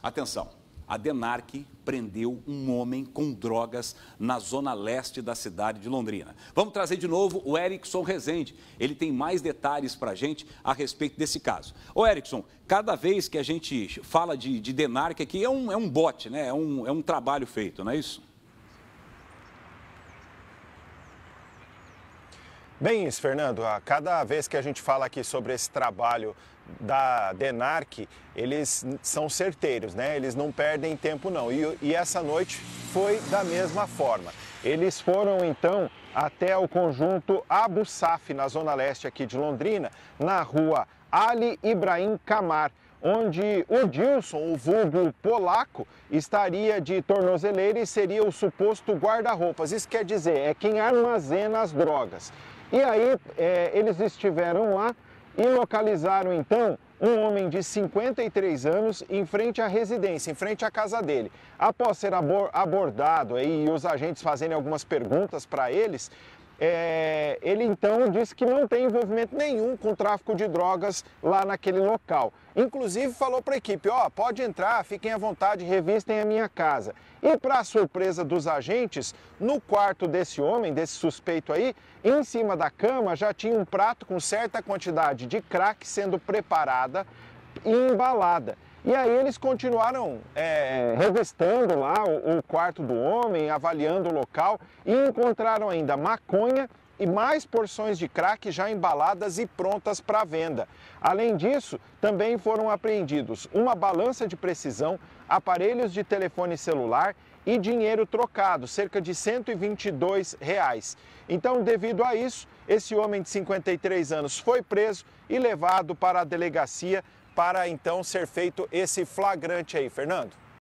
Atenção, a DENARC prendeu um homem com drogas na zona leste da cidade de Londrina. Vamos trazer de novo o Erickson Rezende. Ele tem mais detalhes para a gente a respeito desse caso. Ô Erickson, cada vez que a gente fala de DENARC aqui é um bote, né? É um trabalho feito, não é isso? Bem isso, Fernando. A cada vez que a gente fala aqui sobre esse trabalho da DENARC, eles são certeiros, né? Eles não perdem tempo não. E essa noite foi da mesma forma. Eles foram então até o conjunto Abu Saf, na zona leste aqui de Londrina, na rua Ali Ibrahim Camar, onde o Dilson, o vulgo polaco, estaria de tornozeleira e seria o suposto guarda-roupas. Isso quer dizer, é quem armazena as drogas. E aí eles estiveram lá e localizaram então um homem de 53 anos em frente à residência, em frente à casa dele. Após ser abordado e os agentes fazerem algumas perguntas para eles, ele então disse que não tem envolvimento nenhum com o tráfico de drogas lá naquele local. Inclusive falou para a equipe, pode entrar, fiquem à vontade, revistem a minha casa. E para surpresa dos agentes, no quarto desse homem, desse suspeito aí, em cima da cama já tinha um prato com certa quantidade de crack sendo preparada e embalada. E aí eles continuaram revistando lá o quarto do homem, avaliando o local e encontraram ainda maconha e mais porções de crack já embaladas e prontas para venda. Além disso, também foram apreendidos uma balança de precisão, aparelhos de telefone celular e dinheiro trocado, cerca de R$ 122. Então, devido a isso, esse homem de 53 anos foi preso e levado para a delegacia para então ser feito esse flagrante aí, Fernando.